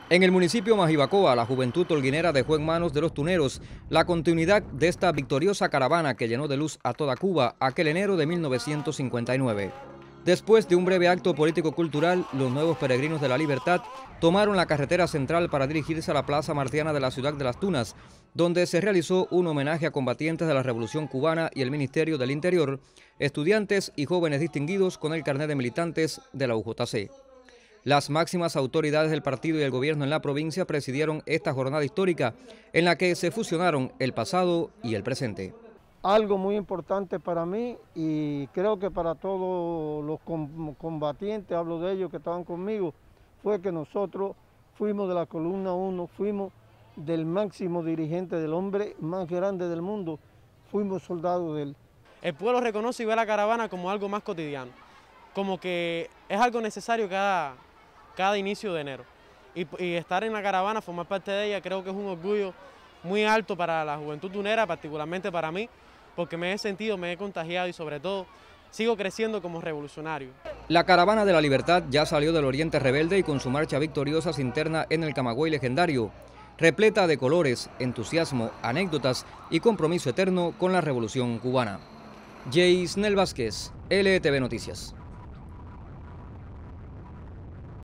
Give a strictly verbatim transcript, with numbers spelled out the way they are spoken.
En el municipio Majibacoa, la juventud holguinera dejó en manos de los tuneros la continuidad de esta victoriosa caravana que llenó de luz a toda Cuba aquel enero de mil novecientos cincuenta y nueve. Después de un breve acto político-cultural, los nuevos peregrinos de la libertad tomaron la carretera central para dirigirse a la Plaza Martiana de la ciudad de Las Tunas, donde se realizó un homenaje a combatientes de la Revolución Cubana y el Ministerio del Interior, estudiantes y jóvenes distinguidos con el carnet de militantes de la U J C. Las máximas autoridades del partido y el gobierno en la provincia presidieron esta jornada histórica en la que se fusionaron el pasado y el presente. Algo muy importante para mí y creo que para todos los combatientes, hablo de ellos que estaban conmigo, fue que nosotros fuimos de la columna uno, fuimos del máximo dirigente, del hombre más grande del mundo, fuimos soldados de él. El pueblo reconoce y ve la caravana como algo más cotidiano, como que es algo necesario cada, cada inicio de enero. Y, y estar en la caravana, formar parte de ella, creo que es un orgullo muy alto para la juventud tunera, particularmente para mí, porque me he sentido, me he contagiado y sobre todo sigo creciendo como revolucionario. La caravana de la libertad ya salió del Oriente Rebelde y con su marcha victoriosa se interna en el Camagüey legendario, repleta de colores, entusiasmo, anécdotas y compromiso eterno con la revolución cubana. Jaisnel Vázquez, L T V Noticias.